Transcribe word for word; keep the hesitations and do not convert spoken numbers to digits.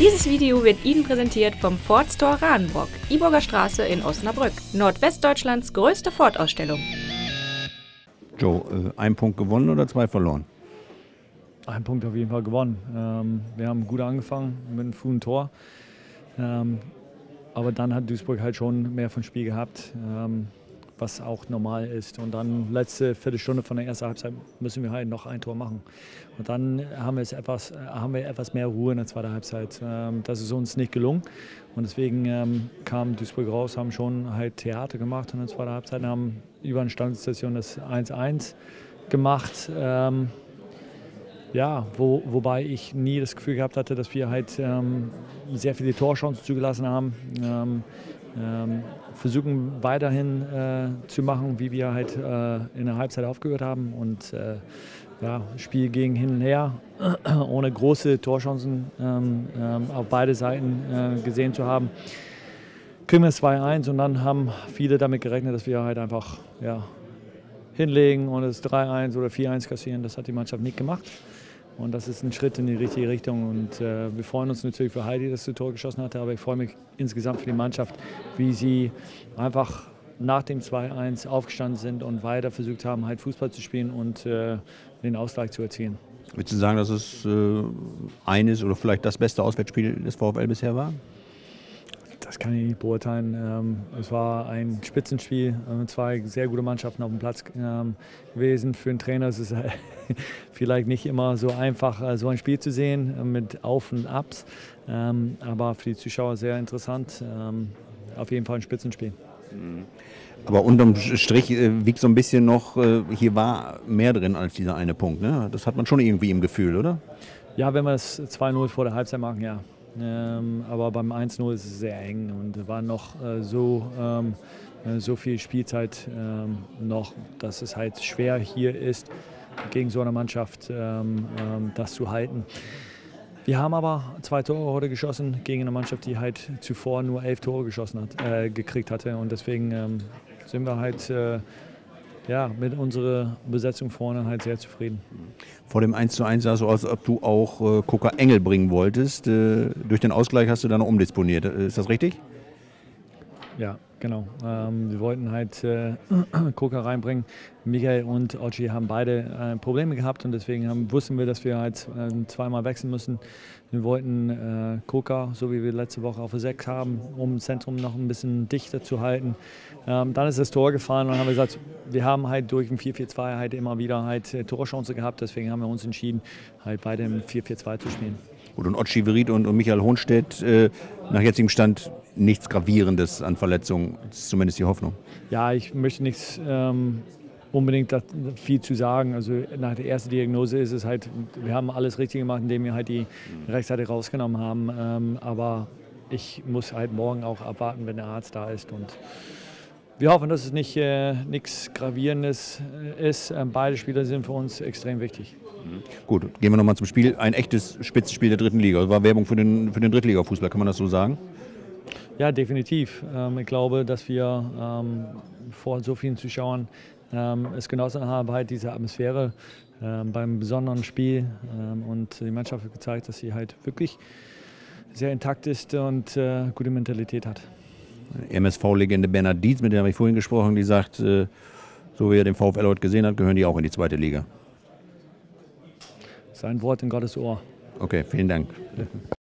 Dieses Video wird Ihnen präsentiert vom Ford Store Rahnenbrock, Iburger Straße in Osnabrück, Nordwestdeutschlands größte Ford-Ausstellung. Joe, äh, ein Punkt gewonnen oder zwei verloren? Ein Punkt auf jeden Fall gewonnen. Ähm, wir haben gut angefangen mit einem frühen Tor. Ähm, aber dann hat Duisburg halt schon mehr von Spiel gehabt, ähm, was auch normal ist. Und dann letzte Viertelstunde von der ersten Halbzeit müssen wir halt noch ein Tor machen. Und dann haben wir, es etwas, haben wir etwas mehr Ruhe in der zweiten Halbzeit. Ähm, das ist uns nicht gelungen. Und deswegen ähm, kam Duisburg raus, haben schon halt Theater gemacht in der zweiten Halbzeit, haben über eine Standardsituation das eins eins gemacht. Ähm, Ja, wo, wobei ich nie das Gefühl gehabt hatte, dass wir halt ähm, sehr viele Torchancen zugelassen haben. Ähm, ähm, versuchen weiterhin äh, zu machen, wie wir halt äh, in der Halbzeit aufgehört haben. Und äh, ja, Spiel ging hin und her, ohne große Torchancen ähm, ähm, auf beide Seiten äh, gesehen zu haben. Kriegen wir zwei eins und dann haben viele damit gerechnet, dass wir halt einfach ja, hinlegen und es drei eins oder vier eins kassieren. Das hat die Mannschaft nicht gemacht. Und das ist ein Schritt in die richtige Richtung. Und äh, wir freuen uns natürlich für Heidi, dass sie das Tor geschossen hatte. Aber ich freue mich insgesamt für die Mannschaft, wie sie einfach nach dem zwei eins aufgestanden sind und weiter versucht haben, halt Fußball zu spielen und äh, den Ausgleich zu erzielen. Würdest du sagen, dass es äh, eines oder vielleicht das beste Auswärtsspiel des VfL bisher war? Das kann ich nicht beurteilen. Ähm, es war ein Spitzenspiel, äh, zwei sehr gute Mannschaften auf dem Platz ähm, gewesen. Für einen Trainer ist es äh, vielleicht nicht immer so einfach, äh, so ein Spiel zu sehen äh, mit Auf und Abs. Ähm, aber für die Zuschauer sehr interessant. Ähm, auf jeden Fall ein Spitzenspiel. Aber unterm Strich äh, wiegt so ein bisschen noch, äh, hier war mehr drin als dieser eine Punkt. Ne? Das hat man schon irgendwie im Gefühl, oder? Ja, wenn wir das zwei null vor der Halbzeit machen, ja. Ähm, aber beim eins null ist es sehr eng und war noch äh, so, ähm, so viel Spielzeit ähm, noch, dass es halt schwer hier ist, gegen so eine Mannschaft ähm, ähm, das zu halten. Wir haben aber zwei Tore heute geschossen gegen eine Mannschaft, die halt zuvor nur elf Tore geschossen hat, äh, gekriegt hatte und deswegen ähm, sind wir halt äh, ja, mit unserer Besetzung vorne halt sehr zufrieden. Vor dem eins zu eins sah es so aus, als ob du auch äh, Koka Engel bringen wolltest. Äh, durch den Ausgleich hast du dann noch umdisponiert. Äh, ist das richtig? Ja, genau. Ähm, wir wollten halt äh, Koka reinbringen. Michael und Ochi haben beide äh, Probleme gehabt und deswegen haben, wussten wir, dass wir halt äh, zweimal wechseln müssen. Wir wollten äh, Koka, so wie wir letzte Woche auf der sechs haben, um das Zentrum noch ein bisschen dichter zu halten. Ähm, dann ist das Tor gefallen und dann haben wir gesagt, wir haben halt durch ein vier vier zwei halt immer wieder halt äh, Torchance gehabt. Deswegen haben wir uns entschieden, halt beide im vier vier zwei zu spielen. Gut, und Otschi Verit und, und Michael Hohnstedt, äh, nach jetzigem Stand nichts Gravierendes an Verletzungen. Das ist zumindest die Hoffnung. Ja, ich möchte nichts ähm, unbedingt viel zu sagen. Also nach der ersten Diagnose ist es halt, wir haben alles richtig gemacht, indem wir halt die Rechtsseite rausgenommen haben. Ähm, aber ich muss halt morgen auch abwarten, wenn der Arzt da ist. Und wir hoffen, dass es nicht äh, nichts Gravierendes ist. Ähm, beide Spieler sind für uns extrem wichtig. Gut, gehen wir nochmal zum Spiel. Ein echtes Spitzenspiel der dritten Liga. Das war Werbung für den, für den Drittliga-Fußball, kann man das so sagen? Ja, definitiv. Ähm, ich glaube, dass wir ähm, vor so vielen Zuschauern ähm, es genossen haben, halt diese Atmosphäre ähm, beim besonderen Spiel. Ähm, und die Mannschaft hat gezeigt, dass sie halt wirklich sehr intakt ist und äh, gute Mentalität hat. M S V-Legende Bernhard Dietz, mit der habe ich vorhin gesprochen, die sagt, äh, so wie er den VfL heute gesehen hat, gehören die auch in die zweite Liga. Sein Wort in Gottes Ohr. Okay, vielen Dank.